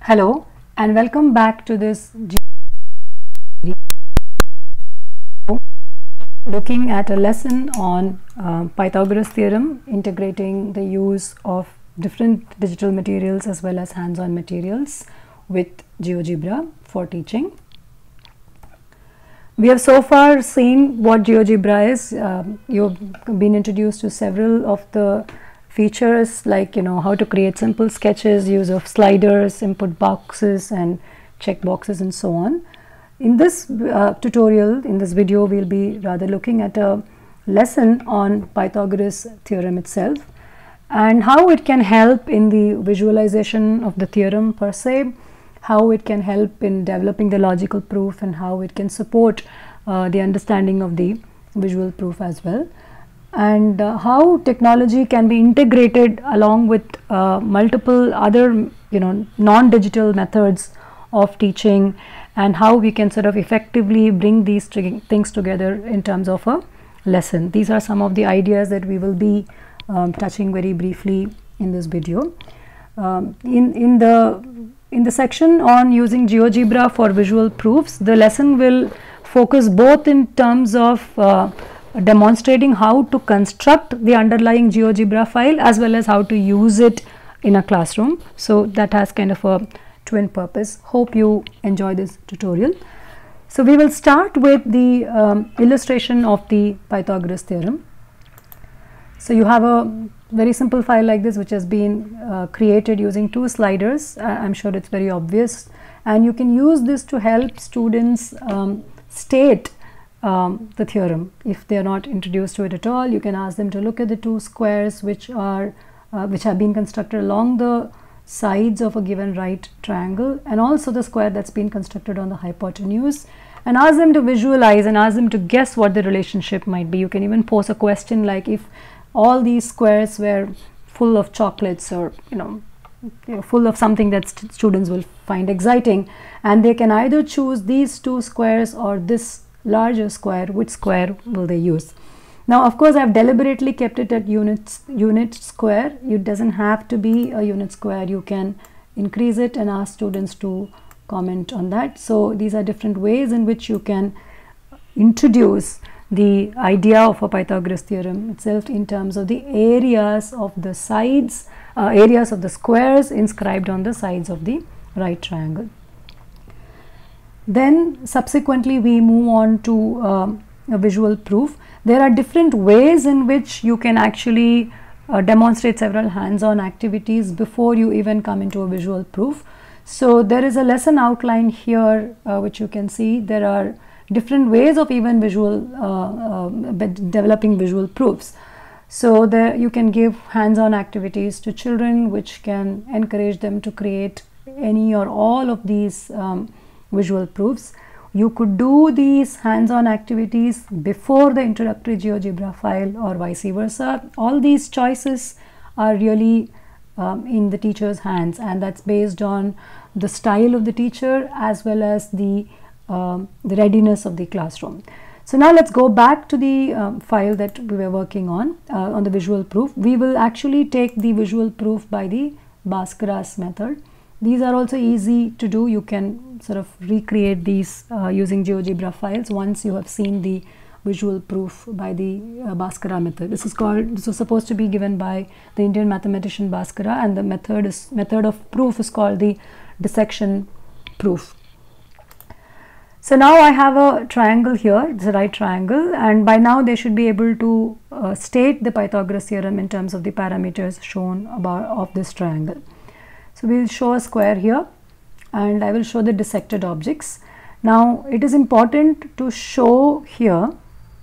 Hello and welcome back to this looking at a lesson on Pythagoras theorem, integrating the use of different digital materials as well as hands-on materials with GeoGebra for teaching. We have so far seen what GeoGebra is. You've been introduced to several of the features, like how to create simple sketches, use of sliders, input boxes and check boxes and so on. In this tutorial, in this video, we'll be rather looking at a lesson on Pythagoras theorem itself and how it can help in the visualization of the theorem per se, how it can help in developing the logical proof, and how it can support the understanding of the visual proof as well, and how technology can be integrated along with multiple other non-digital methods of teaching, and how we can sort of effectively bring these things together in terms of a lesson. These are some of the ideas that we will be touching very briefly in this video. In the section on using GeoGebra for visual proofs, the lesson will focus both in terms of demonstrating how to construct the underlying GeoGebra file as well as how to use it in a classroom. So that has kind of a twin purpose. Hope you enjoy this tutorial. So we will start with the illustration of the Pythagoras theorem. So you have a very simple file like this, which has been created using two sliders. I'm sure it's very obvious, and you can use this to help students state the theorem. If they are not introduced to it at all, you can ask them to look at the two squares which have been constructed along the sides of a given right triangle, and also the square that's been constructed on the hypotenuse, and ask them to visualize and ask them to guess what the relationship might be. You can even pose a question like, if all these squares were full of chocolates, or full of something that students will find exciting, and they can either choose these two squares or this larger square, which square will they use? Now, of course, I've deliberately kept it at unit square. It doesn't have to be a unit square. You can increase it and ask students to comment on that. So these are different ways in which you can introduce the idea of a Pythagoras theorem itself in terms of the areas of the sides, areas of the squares inscribed on the sides of the right triangle. Then subsequently we move on to a visual proof. There are different ways in which you can actually demonstrate several hands-on activities before you even come into a visual proof. So there is a lesson outline here which you can see. There are different ways of even developing visual proofs. So there you can give hands-on activities to children which can encourage them to create any or all of these visual proofs. You could do these hands-on activities before the introductory GeoGebra file or vice versa. All these choices are really in the teacher's hands, and that's based on the style of the teacher as well as the readiness of the classroom. So now let's go back to the file that we were working on the visual proof. We will actually take the visual proof by the Bhaskaras method. These are also easy to do. You can sort of recreate these using GeoGebra files once you have seen the visual proof by the Bhaskara method. This was supposed to be given by the Indian mathematician Bhaskara, and the method of proof is called the dissection proof. So now I have a triangle here. It's a right triangle, and by now they should be able to state the Pythagoras theorem in terms of the parameters shown of this triangle. So we will show a square here, and I will show the dissected objects. Now it is important to show here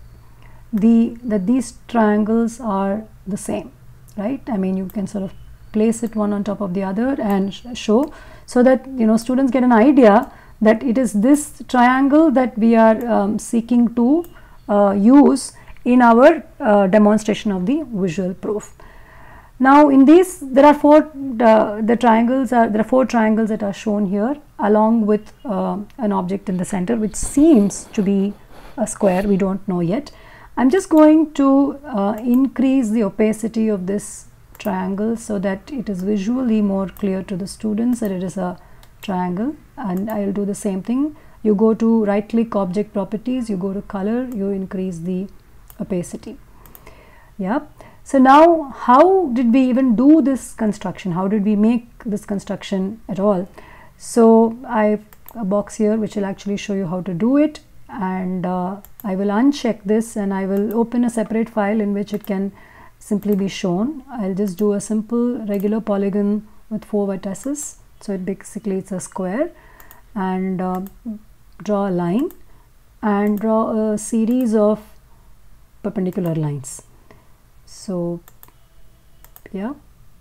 that these triangles are the same, right? I mean, you can sort of place it one on top of the other and show, so that students get an idea that it is this triangle that we are seeking to use in our demonstration of the visual proof. Now in these there are four triangles that are shown here, along with an object in the center which seems to be a square. We don't know yet. I'm just going to increase the opacity of this triangle so that it is visually more clear to the students that it is a triangle, and I'll do the same thing. You go to right click object properties, you go to color, you increase the opacity. Yeah. So now how did we even do this construction? How did we make this construction at all? So I have a box here which will actually show you how to do it, and I will uncheck this and I will open a separate file in which it can simply be shown. I'll just do a simple regular polygon with 4 vertices, so it basically it's a square, and draw a line and draw a series of perpendicular lines. So yeah,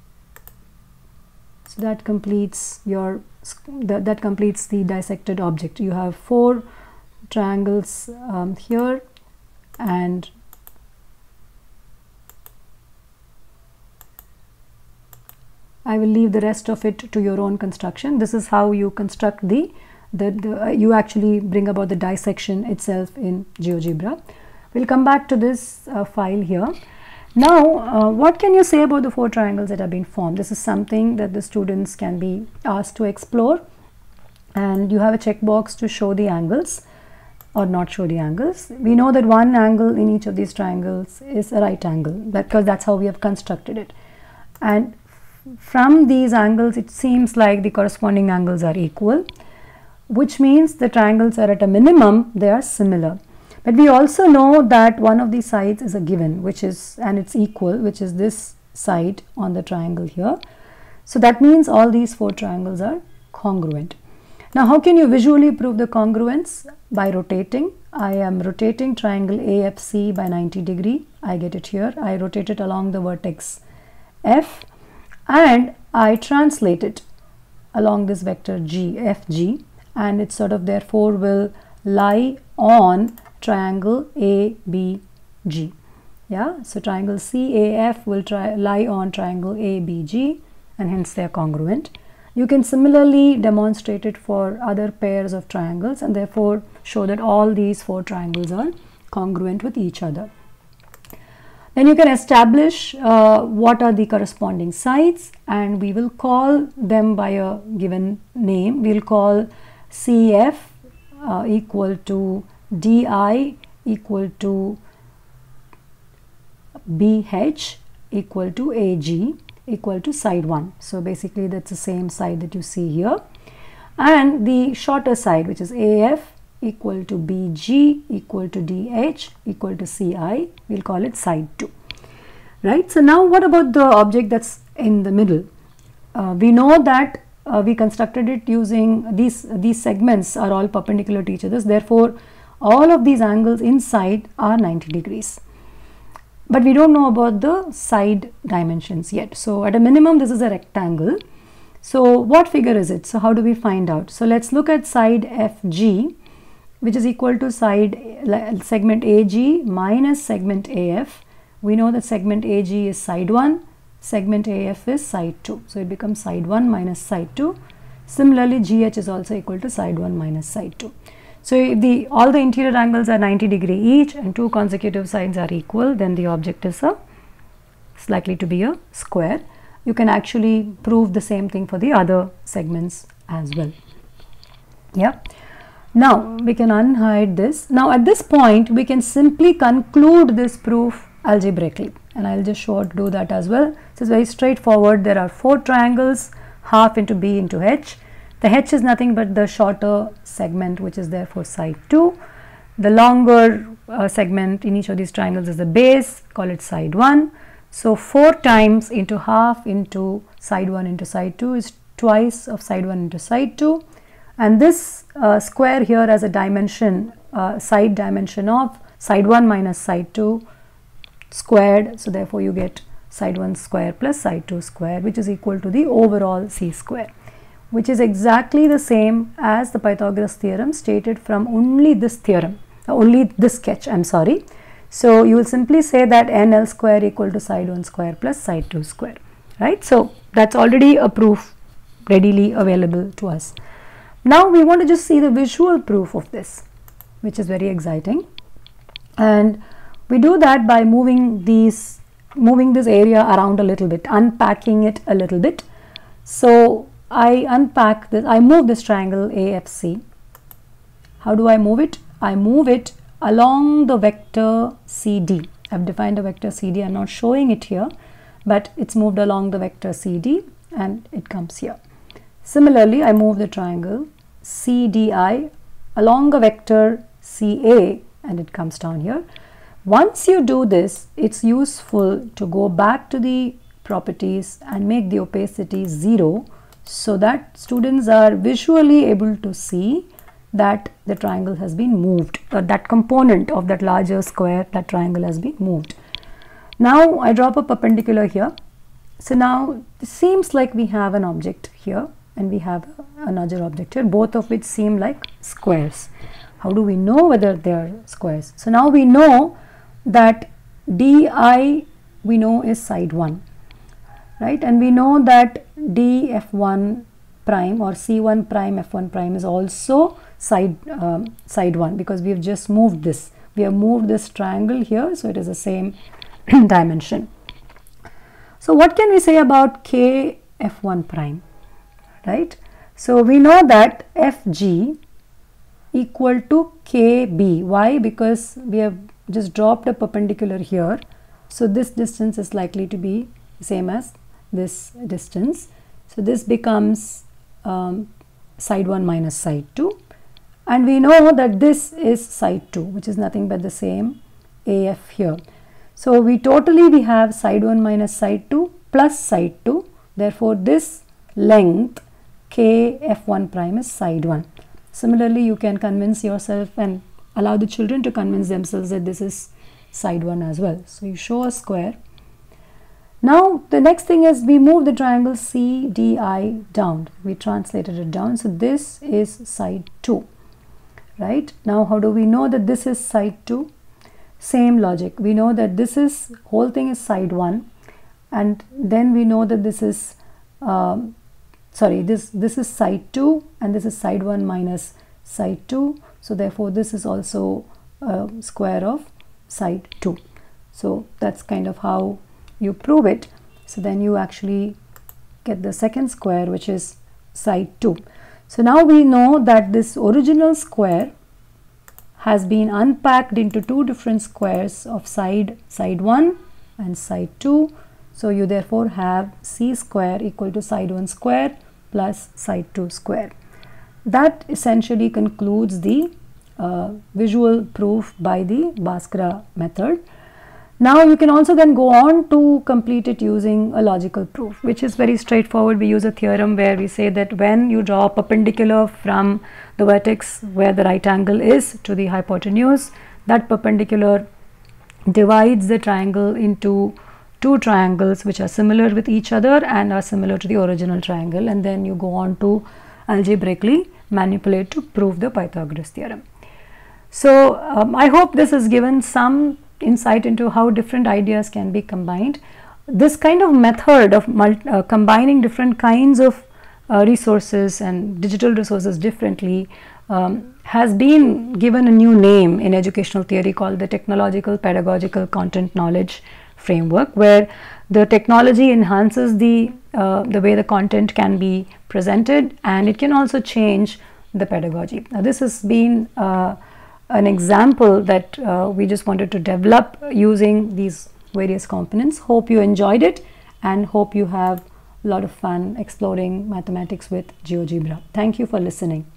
so that completes your that completes the dissected object. You have 4 triangles here, and I will leave the rest of it to your own construction. This is how you construct you actually bring about the dissection itself in GeoGebra. We'll come back to this file here. Now, what can you say about the 4 triangles that have been formed? This is something that the students can be asked to explore, and you have a checkbox to show the angles or not show the angles. We know that one angle in each of these triangles is a right angle, because that's how we have constructed it, and from these angles it seems like the corresponding angles are equal, which means the triangles are at a minimum they are similar. But we also know that one of these sides is a given, which is, and it's equal, which is this side on the triangle here. So that means all these 4 triangles are congruent. Now how can you visually prove the congruence? By rotating. I am rotating triangle AFC by 90 degree. I get it here. I rotate it along the vertex F, and I translate it along this vector G, FG, and it sort of therefore will lie on triangle ABG. Yeah, so triangle CAF will lie on triangle ABG, and hence they are congruent. You can similarly demonstrate it for other pairs of triangles, and therefore show that all these 4 triangles are congruent with each other. Then you can establish what are the corresponding sides, and we will call them by a given name. We will call CF equal to DI equal to BH equal to AG equal to side 1. So basically that's the same side that you see here, and the shorter side, which is AF equal to BG equal to DH equal to CI, we'll call it side 2. Right. So now what about the object that's in the middle? We know that we constructed it using these segments are all perpendicular to each other, therefore all of these angles inside are 90 degrees. But we don't know about the side dimensions yet. So at a minimum this is a rectangle. So what figure is it? So how do we find out? So let's look at side FG, which is equal to segment AG minus segment AF. We know that segment AG is side 1, segment AF is side 2. So it becomes side 1 minus side 2. Similarly, GH is also equal to side 1 minus side 2. So if all the interior angles are 90 degree each and 2 consecutive sides are equal, then the object is likely to be a square. You can actually prove the same thing for the other segments as well. Yeah. Now we can unhide this. Now at this point we can simply conclude this proof algebraically, and I'll just show how to do that as well. So it's very straightforward. There are 4 triangles, half into B into H. The H is nothing but the shorter segment, which is therefore side 2. The longer segment in each of these triangles is the base, call it side 1. So 4 times into half into side 1 into side 2 is twice of side 1 into side 2. And this square here as a dimension, side dimension of side 1 minus side 2 squared. So therefore you get side 1 square plus side 2 square, which is equal to the overall C square, which is exactly the same as the Pythagoras theorem stated from only this theorem, only this sketch, I'm sorry. So you will simply say that NL square equal to side 1 square plus side 2 square, right? So that's already a proof readily available to us. Now we want to just see the visual proof of this, which is very exciting, and we do that by moving this area around a little bit, unpacking it a little bit. So I unpack this, I move this triangle AFC. How do I move it? I move it along the vector CD. I've defined a vector CD. I'm not showing it here, but it's moved along the vector CD and it comes here. Similarly, I move the triangle CDI along a vector CA and it comes down here. Once you do this, it's useful to go back to the properties and make the opacity 0 so that students are visually able to see that the triangle has been moved, or that component of that larger square, that triangle has been moved. Now I drop a perpendicular here. So now it seems like we have an object here and we have another object here, both of which seem like squares. How do we know whether they are squares? So now we know that DI we know is side 1, right? And we know that DF1 prime or C1 prime F1 prime is also side 1, because we have just moved this. We have moved this triangle here, so it is the same dimension. So what can we say about KF1 prime, right? So we know that FG equal to KB. Why? Because we have just dropped a perpendicular here. So this distance is likely to be same as this distance. So this becomes side 1 minus side 2. And we know that this is side 2, which is nothing but the same AF here. So we have side 1 minus side 2 plus side 2. Therefore, this length KF1 prime is side 1. Similarly, you can convince yourself and allow the children to convince themselves that this is side 1 as well. So you show a square. Now the next thing is we move the triangle CDI down. We translated it down. So this is side 2. Right? Now how do we know that this is side 2? Same logic. We know that this is, whole thing is side 1, and then we know that this is this is side 2 and this is side 1 minus side 2. So therefore this is also square of side 2. So that's kind of how you prove it. So then you actually get the second square, which is side 2. So now we know that this original square has been unpacked into two different squares of side 1 and side 2. So you therefore have C square equal to side 1 square plus side 2 square. That essentially concludes the visual proof by the Bhaskara method. Now you can also then go on to complete it using a logical proof, which is very straightforward. We use a theorem where we say that when you draw a perpendicular from the vertex where the right angle is to the hypotenuse, that perpendicular divides the triangle into two triangles which are similar with each other and are similar to the original triangle, and then you go on to algebraically manipulate to prove the Pythagoras theorem. So I hope this has given some insight into how different ideas can be combined. This kind of method of combining different kinds of resources and digital resources differently has been given a new name in educational theory called the technological pedagogical content knowledge framework, where the technology enhances the way the content can be presented, and it can also change the pedagogy. Now this has been an example that we just wanted to develop using these various components. Hope you enjoyed it and hope you have a lot of fun exploring mathematics with GeoGebra. Thank you for listening.